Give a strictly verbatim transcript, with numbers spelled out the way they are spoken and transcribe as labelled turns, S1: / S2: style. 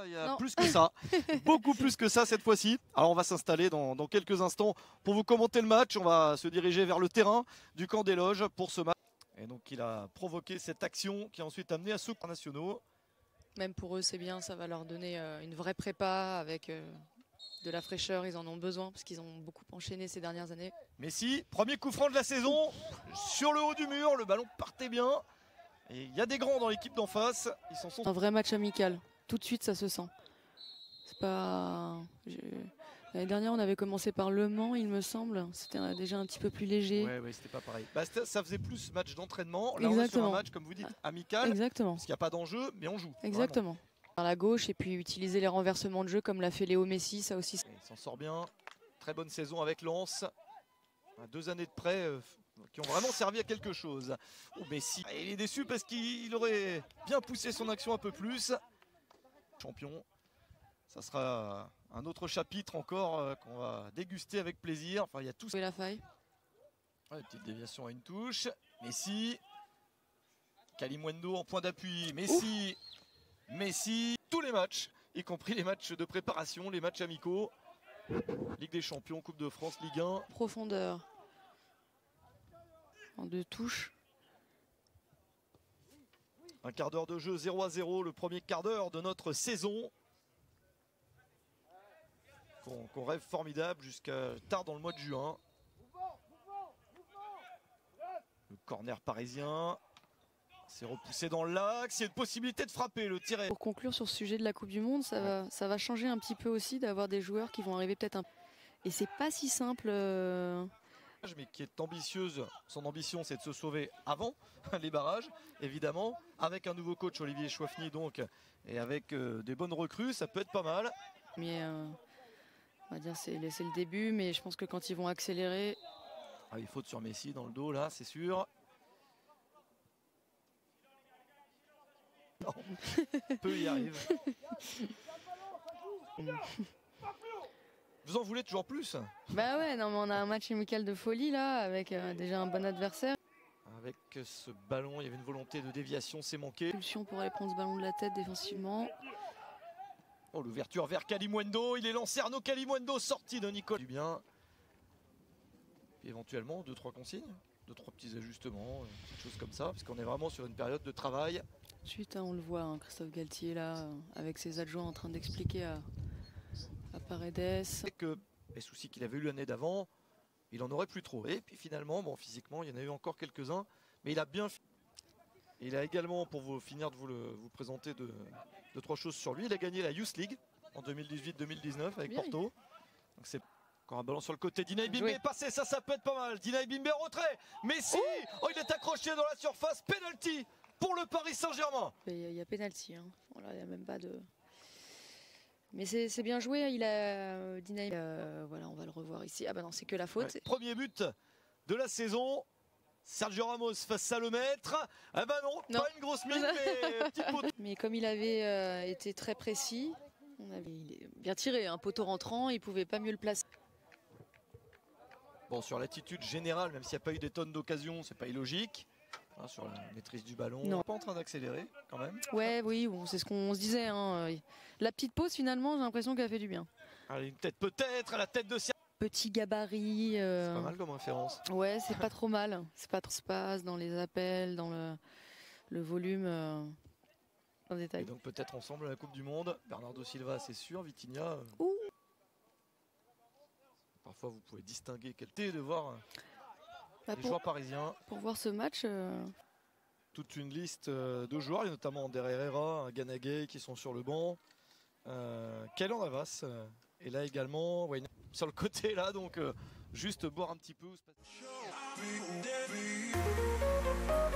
S1: il y a
S2: Non.
S1: plus que ça, beaucoup plus que ça cette fois-ci. Alors on va s'installer dans, dans quelques instants pour vous commenter le match. On va se diriger vers le terrain du camp des loges pour ce match. Et donc il a provoqué cette action qui a ensuite amené à ceux nationaux.
S2: Même pour eux, c'est bien, ça va leur donner euh, une vraie prépa avec euh, de la fraîcheur. Ils en ont besoin parce qu'ils ont beaucoup enchaîné ces dernières années.
S1: Messi, premier coup franc de la saison, sur le haut du mur, le ballon partait bien. Et il y a des grands dans l'équipe d'en face, ils s'en sont...
S2: Un vrai match amical, tout de suite ça se sent. C'est pas... L'année dernière on avait commencé par Le Mans il me semble, c'était déjà un petit peu plus léger.
S1: Ouais, ouais, c'était pas pareil. Bah, ça faisait plus match d'entraînement, là
S2: Exactement.
S1: on est sur un match comme vous dites amical.
S2: Exactement.
S1: Parce qu'il n'y a pas d'enjeu, mais on joue.
S2: Exactement. Par la gauche et puis utiliser les renversements de jeu comme l'a fait Léo Messi, ça aussi.
S1: Il s'en sort bien, très bonne saison avec Lens. Deux années de prêt euh, qui ont vraiment servi à quelque chose. Oh Messi, il est déçu parce qu'il aurait bien poussé son action un peu plus. Champion, ça sera un autre chapitre encore euh, qu'on va déguster avec plaisir. Enfin, il y a tout.
S2: La faille.
S1: Ouais, petite déviation à une touche. Messi, Kalimuendo en point d'appui. Messi, Ouf. Messi, tous les matchs, y compris les matchs de préparation, les matchs amicaux. Ligue des Champions, Coupe de France, Ligue un.
S2: Profondeur. En deux touches.
S1: Un quart d'heure de jeu, zéro à zéro, le premier quart d'heure de notre saison. Qu'on qu'on rêve formidable jusqu'à tard dans le mois de juin. Le corner parisien. C'est repoussé dans l'axe, il y a une possibilité de frapper, le tiré.
S2: Pour conclure sur ce sujet de la Coupe du Monde, ça, ouais. va, ça va changer un petit peu aussi d'avoir des joueurs qui vont arriver peut-être un... Et c'est pas si simple... Euh...
S1: Mais qui est ambitieuse, son ambition c'est de se sauver avant les barrages, évidemment, avec un nouveau coach Olivier Chouafny donc, et avec euh, des bonnes recrues, ça peut être pas mal.
S2: Mais euh, on va dire c'est le début, mais je pense que quand ils vont accélérer...
S1: Ah, il faute sur Messi dans le dos là, c'est sûr. Non, peu y arrive. Vous en voulez toujours plus?
S2: Bah ouais, non mais on a un match amical de folie là, avec euh, déjà un bon adversaire.
S1: Avec ce ballon, il y avait une volonté de déviation, c'est manqué.
S2: Pulsion pour aller prendre ce ballon de la tête défensivement.
S1: Oh, l'ouverture vers Kalimuendo, il est lancé Arnaud Kalimuendo, sorti de Nicole. Du bien. Puis éventuellement, deux, trois consignes, deux, trois petits ajustements, des choses comme ça, parce qu'on est vraiment sur une période de travail.
S2: Ensuite, hein, on le voit, hein, Christophe Galtier là, euh, avec ses adjoints en train d'expliquer à, à Paredes.
S1: Que les soucis qu'il avait eu l'année d'avant, il en aurait plus trop. Et puis finalement, bon, physiquement, il y en a eu encore quelques-uns, mais il a bien. Il a également, pour vous finir de vous, le, vous présenter deux, deux, trois choses sur lui, il a gagné la Youth League en deux mille dix-huit deux mille dix-neuf avec bien. Porto. Donc c'est encore un ballon sur le côté. Dinaï Bimbe est passé, ça, ça peut être pas mal. Dinaï Bimbe en retrait. Messi, oh, oh, il est accroché dans la surface. Penalty pour le Paris Saint-Germain.
S2: Il y a penalty, hein. Voilà, il n'y a même pas de. Mais c'est bien joué, il a euh, Dinaï. Euh, voilà, on va le revoir ici. Ah bah non, c'est que la faute.
S1: Ouais. Premier but de la saison. Sergio Ramos face à le maître. Ah bah non, non. Pas une grosse mine, mais petite poteau.
S2: Mais comme il avait euh, été très précis, on avait, il est bien tiré, un hein, poteau rentrant, il pouvait pas mieux le placer.
S1: Bon, sur l'attitude générale, même s'il n'y a pas eu des tonnes d'occasions, c'est pas illogique. Hein, sur la maîtrise du ballon,
S2: non.
S1: On n'est pas en train d'accélérer quand même.
S2: Ouais, oui, bon, c'est ce qu'on se disait. Hein. La petite pause, finalement, j'ai l'impression qu'elle a fait du bien.
S1: Allez, une tête peut-être à la tête de Sergio.
S2: Petit gabarit. Euh...
S1: C'est pas mal comme référence.
S2: Ouais, c'est pas trop mal. C'est pas trop espace dans les appels, dans le, le volume. Euh... En détail.
S1: Et donc peut-être ensemble à la Coupe du Monde. Bernardo Silva, c'est sûr. Vitinha. Euh...
S2: Ouh.
S1: Parfois, vous pouvez distinguer quel thé de voir
S2: bah
S1: les
S2: pour,
S1: joueurs parisiens.
S2: Pour voir ce match. Euh...
S1: Toute une liste de joueurs, et notamment Ander Herrera, Ganagay qui sont sur le banc. Euh, Keylor Navas euh, est là également. Ouais, sur le côté là, donc euh, juste boire un petit peu.